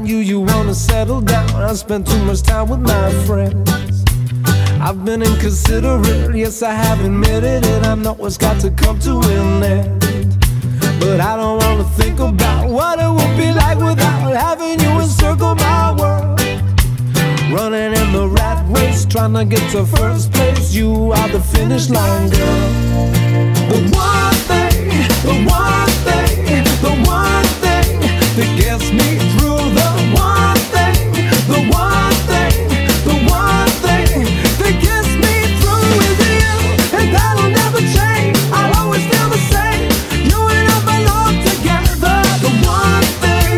find you, you wanna settle down. I spend too much time with my friends. I've been inconsiderate, yes I have admitted it. I know it's got to come to an end, but I don't wanna think about what it would be like without having you encircle my world. Running in the rat race, trying to get to first place. You are the finish line, girl. The one thing, the one thing, the one thing that gets me through. The one thing, the one thing, the one thing that gets me through is you. And that'll never change, I'll always feel the same. You and I belong together. The one thing,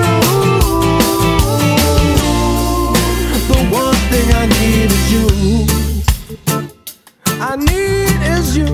ooh, the one thing I need is you. I need is you.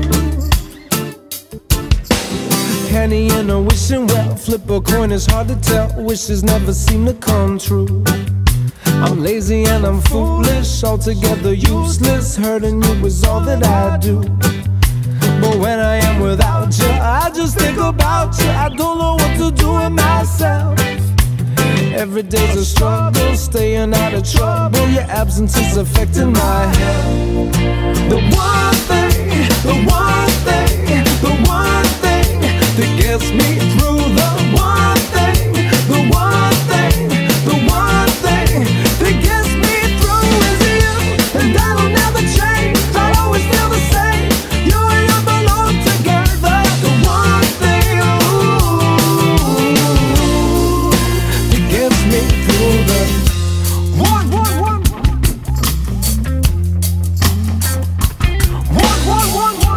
Penny in a wishing well, flip a coin, it's hard to tell. Wishes never seem to come true. I'm lazy and I'm foolish, altogether useless. Hurting you is all that I do. But when I am without you, I just think about you. I don't know what to do with myself. Every day's a struggle, staying out of trouble. Your absence is affecting my health. The one thing, the one thing, the one thing that gets me through. The one thing, the one thing, the one thing that gets me through is you. And that'll never change, I'll always feel the same. You and I belong together. The one thing, ooh, that gets me through. The one, one, one, one, one, one, one.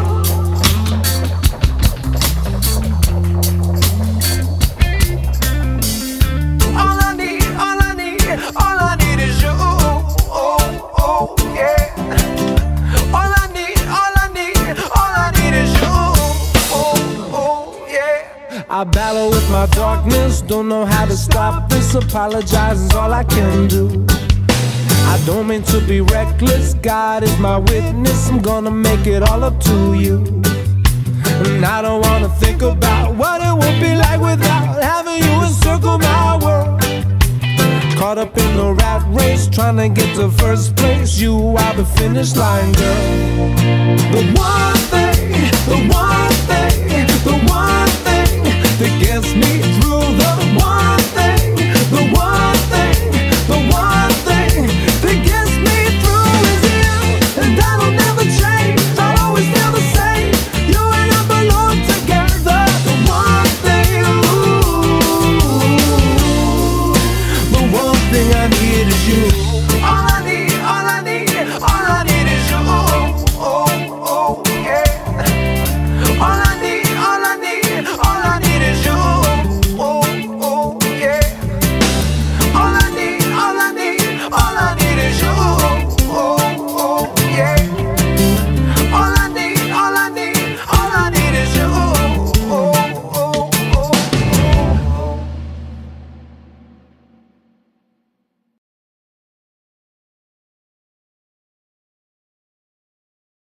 All I need, all I need, all I need is you. Oh, oh, yeah. All I need, all I need, all I need is you. Oh, oh, yeah. I battle with my darkness, don't know how to stop this. Apologize is all I can do. I don't mean to be reckless, God is my witness. I'm gonna make it all up to you. And I don't wanna think about what it would be like without having you encircle my world. Caught up in the rat race, trying to get to first place. You are the finish line, girl. The one thing, the one thing, the one thing that gets me through.